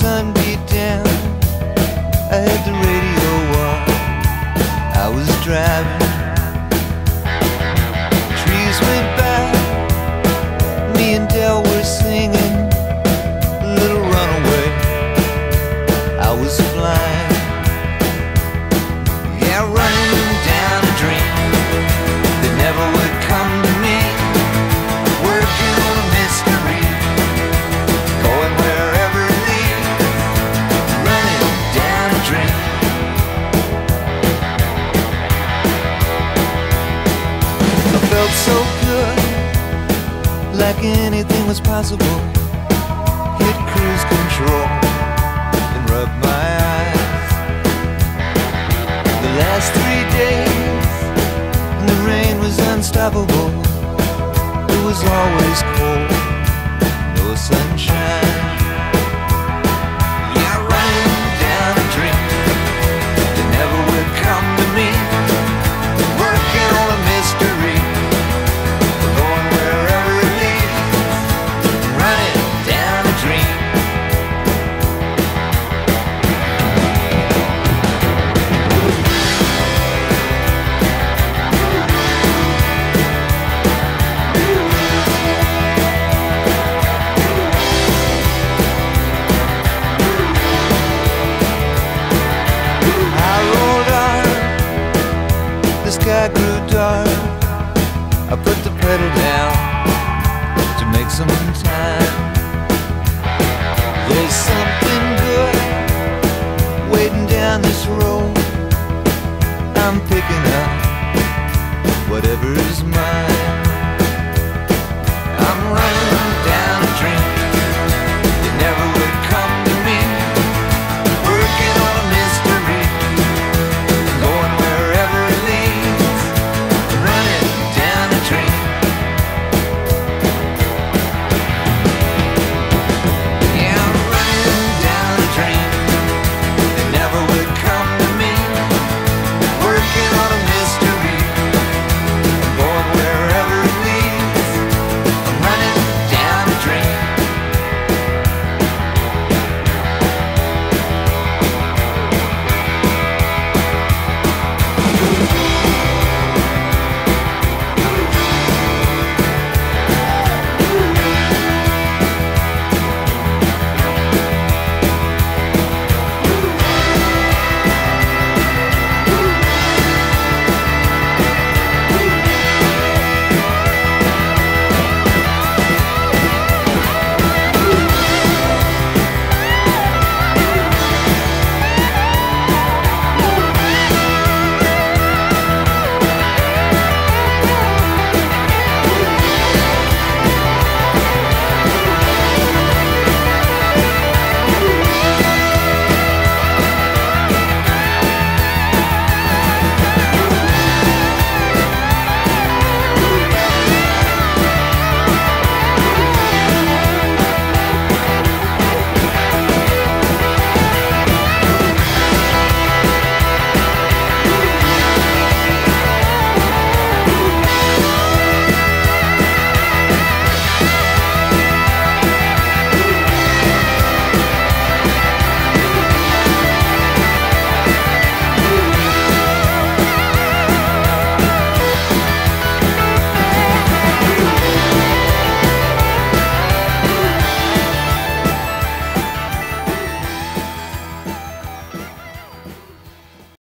sun beat down, I had the radio on. I was driving, trees went by, me and Del were singing Little Runaway. I was flying, yeah, running down a dream that never would come to me, working on a mystery, going wherever it leads, running down a dream. I felt so good, like anything was possible. Hit cruise control and rub my eyes. The last 3 days, and the rain was unstoppable. It was always cold, no sunshine. Yeah, running down a dream that never would come to me, working on a mystery, going wherever it leads, running down a dream. I rolled on, the sky grew dark. I put the pedal down to make some time. There's something good waiting down this road. I'm picking up whatever is mine.